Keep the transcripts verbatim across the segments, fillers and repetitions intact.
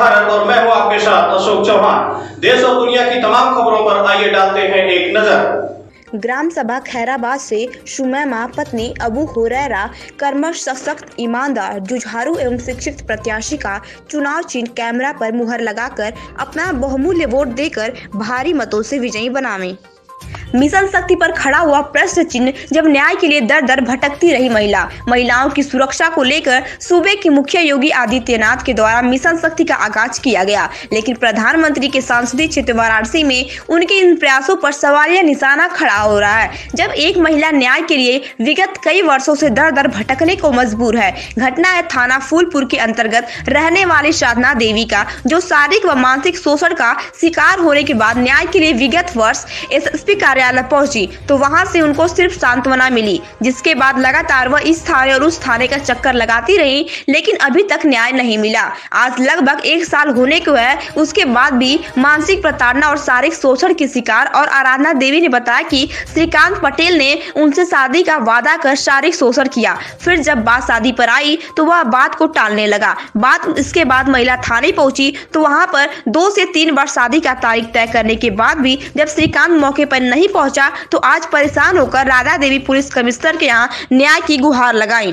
भारत और मैं हूं आपके साथ अशोक चौहान। देश और दुनिया की तमाम खबरों पर आइए डालते हैं एक नजर। ग्राम सभा खैराबाद से शुमैमा पत्नी अबू हुरैरा कर्मठ, सशक्त, ईमानदार, जुझारू एवं शिक्षित प्रत्याशी का चुनाव चिन्ह कैमरा पर मुहर लगाकर अपना बहुमूल्य वोट देकर भारी मतों से विजयी बनावें। मिशन शक्ति पर खड़ा हुआ प्रश्न चिन्ह जब न्याय के लिए दर दर भटकती रही महिला महिलाओं की सुरक्षा को लेकर सूबे के मुखिया योगी आदित्यनाथ के द्वारा मिशन शक्ति का आगाज किया गया, लेकिन प्रधानमंत्री के संसदीय क्षेत्र वाराणसी में उनके इन प्रयासों पर सवालिया निशाना खड़ा हो रहा है। जब एक महिला न्याय के लिए विगत कई वर्षों से दर दर भटकने को मजबूर है। घटना है थाना फूलपुर के अंतर्गत रहने वाली साधना देवी का, जो शारीरिक व मानसिक शोषण का शिकार होने के बाद न्याय के लिए विगत वर्ष एसएसपी कार्यालय पहुंची तो वहां से उनको सिर्फ सांत्वना मिली, जिसके बाद लगातार वह इस थाने और उस थाने का चक्कर लगाती रही, लेकिन अभी तक न्याय नहीं मिला। आज लगभग एक साल होने को है, उसके बाद भी मानसिक प्रताड़ना और शारीरिक शोषण की शिकार। और आराधना देवी ने बताया कि श्रीकांत पटेल ने उनसे शादी का वादा कर शारीरिक शोषण किया, फिर जब बात शादी पर आई तो वह बात को टालने लगा। बात इसके बाद महिला थाने पहुंची तो वहां पर दो से तीन बार शादी का तारीख तय करने के बाद भी जब श्रीकांत मौके पर नहीं पहुंचा तो आज परेशान होकर राधा देवी पुलिस कमिश्नर के यहाँ न्याय की गुहार लगाई।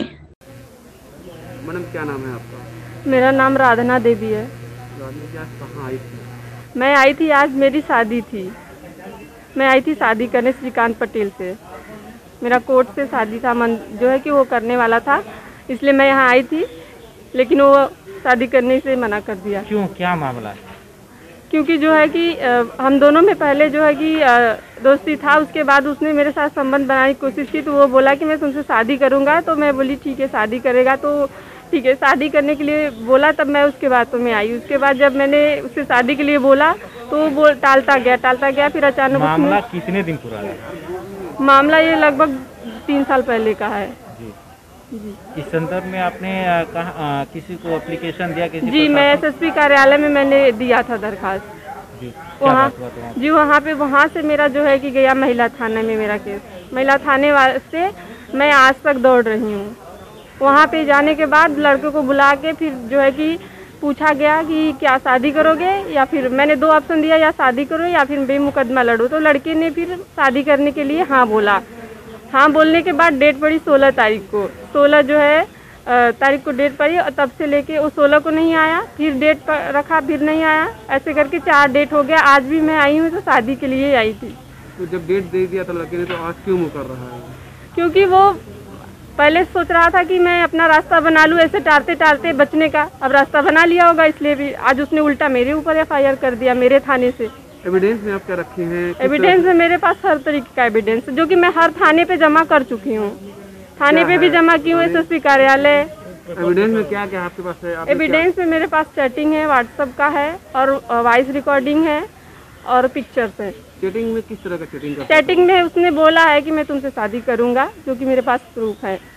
मैडम क्या नाम है आपका? मेरा नाम राधना देवी है। राधना जी, आज कहाँ आई थी? मैं आई थी, आज मेरी शादी थी। मैं आई थी शादी करने श्रीकांत पटेल से। मेरा कोर्ट से शादी था, मन जो है कि वो करने वाला था, इसलिए मैं यहाँ आई थी, लेकिन वो शादी करने से मना कर दिया। क्यों, क्या मामला है? क्योंकि जो है कि आ, हम दोनों में पहले जो है कि आ, दोस्ती था, उसके बाद उसने मेरे साथ संबंध बनाने की कोशिश की तो वो बोला कि मैं तुमसे शादी करूंगा, तो मैं बोली ठीक है शादी करेगा तो ठीक है। शादी करने के लिए बोला, तब मैं उसके बाद तो मैं आई। उसके बाद जब मैंने उससे शादी के लिए बोला तो वो बोल टालता गया टालता गया फिर अचानक मामला कितने दिन पुराना है? मामला ये लगभग तीन साल पहले का है। जी। इस संदर्भ में आपने कहा किसी को एप्लीकेशन दिया? किसी जी, मैं एसएसपी कार्यालय में मैंने दिया था दरखास्त। जी, वहाँ जी वहाँ पे वहाँ से मेरा जो है कि गया महिला थाने में मेरा केस। महिला थाने से मैं आज तक दौड़ रही हूँ। वहाँ पे जाने के बाद लड़के को बुला के फिर जो है कि पूछा गया कि क्या शादी करोगे, या फिर मैंने दो ऑप्शन दिया, या शादी करो या फिर बेमुकदमा लड़ो। तो लड़के ने फिर शादी करने के लिए हाँ बोला। हाँ बोलने के बाद डेट पड़ी सोलह तारीख को। सोलह जो है तारीख को डेट पड़ी और तब से लेके वो सोलह को नहीं आया, फिर डेट पर रखा, फिर नहीं आया, ऐसे करके चार डेट हो गया। आज भी मैं आई हूँ तो शादी के लिए आई थी। तो जब डेट दे दिया था लड़के ने, तो आज क्यों मुकर रहा है? क्योंकि वो पहले सोच रहा था कि मैं अपना रास्ता बना लूँ, ऐसे टालते टालते बचने का। अब रास्ता बना लिया होगा, इसलिए भी आज उसने उल्टा मेरे ऊपर एफ आई आर कर दिया, मेरे थाने से। एविडेंस में आप क्या रखे हैं? एविडेंस में मेरे पास हर तरीके का एविडेंस, जो कि मैं हर थाने पे जमा कर चुकी हूँ। थाने पे भी जमा की हूँ, एसएसपी कार्यालय। एविडेंस में क्या क्या आपके पास है? एविडेंस में मेरे पास चैटिंग है, व्हाट्सएप का है, और वॉइस रिकॉर्डिंग है, और पिक्चर्स है। चैटिंग में किस तरह का चैटिंग? चैटिंग में उसने बोला है कि मैं तुमसे शादी करूंगा, जो कि मेरे पास प्रूफ है।